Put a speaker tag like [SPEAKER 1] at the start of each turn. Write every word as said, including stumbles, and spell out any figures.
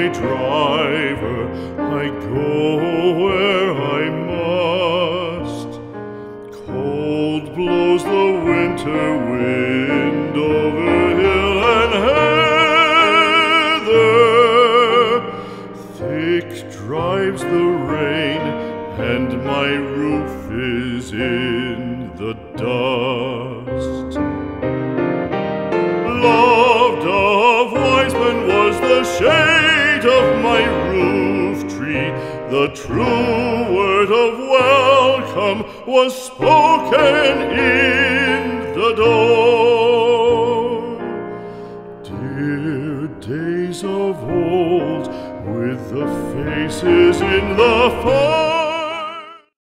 [SPEAKER 1] my driver, I go where I must. Cold blows the winter wind over hill and heather. Thick drives the rain, and my roof is in the dust. Loved of wise men was the shade of my roof tree. The true word of welcome was spoken in the door. Dear days of old, with the faces in the